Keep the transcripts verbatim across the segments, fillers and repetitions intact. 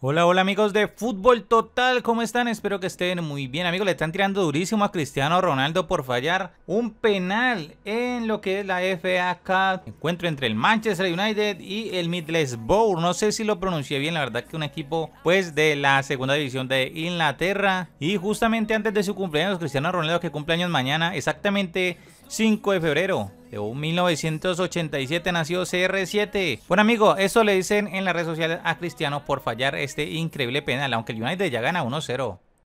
Hola, hola amigos de Fútbol Total, ¿cómo están? Espero que estén muy bien. Amigos, le están tirando durísimo a Cristiano Ronaldo por fallar un penal en lo que es la F A Cup. Encuentro entre el Manchester United y el Middlesbrough. No sé si lo pronuncié bien, la verdad que un equipo pues de la segunda división de Inglaterra. Y justamente antes de su cumpleaños, Cristiano Ronaldo, que cumple años mañana, exactamente cinco de febrero de mil novecientos ochenta y siete, nació C R siete. Bueno, amigo, eso le dicen en las redes sociales a Cristiano por fallar este increíble penal, aunque el United ya gana uno cero.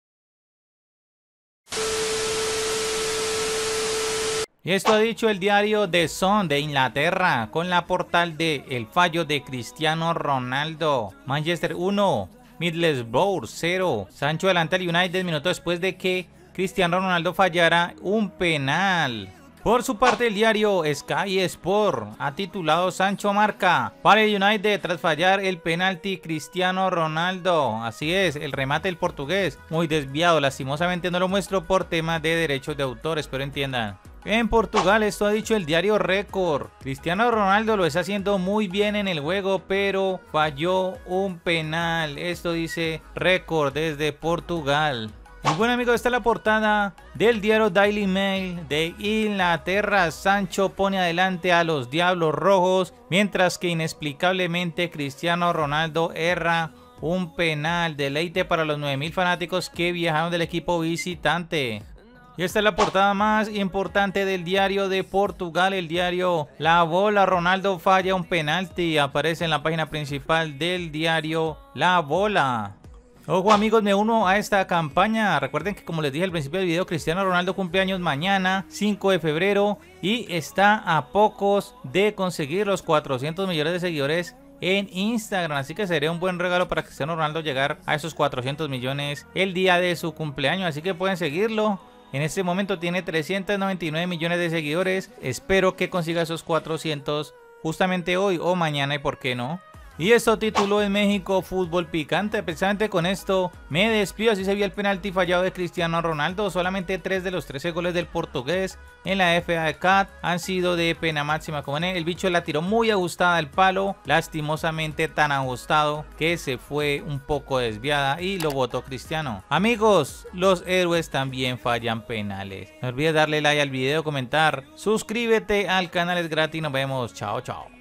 Y esto ha dicho el diario The Sun de Inglaterra con la portal de el fallo de Cristiano Ronaldo. Manchester uno, Middlesbrough cero. Sancho adelanta al United minutos después de que Cristiano Ronaldo fallara un penal. Por su parte, el diario Sky Sport ha titulado Sancho marca para el United tras fallar el penalti Cristiano Ronaldo. Así es, el remate del portugués muy desviado. Lastimosamente no lo muestro por temas de derechos de autor, espero entiendan. En Portugal, esto ha dicho el diario Record. Cristiano Ronaldo lo está haciendo muy bien en el juego, pero falló un penal. Esto dice Record desde Portugal. Y bueno, amigos, esta es la portada del diario Daily Mail de Inglaterra. Sancho pone adelante a los Diablos Rojos, mientras que inexplicablemente Cristiano Ronaldo erra un penal. Deleite para los nueve mil fanáticos que viajaron del equipo visitante. Y esta es la portada más importante del diario de Portugal, el diario La Bola. Ronaldo falla un penalti, aparece en la página principal del diario La Bola. Ojo amigos, me uno a esta campaña. Recuerden que, como les dije al principio del video, Cristiano Ronaldo cumple años mañana, cinco de febrero, y está a pocos de conseguir los cuatrocientos millones de seguidores en Instagram, así que sería un buen regalo para Cristiano Ronaldo llegar a esos cuatrocientos millones el día de su cumpleaños, así que pueden seguirlo. En este momento tiene trescientos noventa y nueve millones de seguidores. Espero que consiga esos cuatrocientos justamente hoy o mañana, y por qué no. Y esto tituló en México Fútbol Picante. Precisamente con esto me despido. Así se vio el penalti fallado de Cristiano Ronaldo. Solamente tres de los trece goles del portugués en la F A Cup han sido de pena máxima. Como ven, el bicho la tiró muy ajustada al palo, lastimosamente tan ajustado que se fue un poco desviada y lo botó Cristiano. Amigos, los héroes también fallan penales. No olvides darle like al video, comentar, suscríbete al canal, es gratis. Nos vemos. Chao, chao.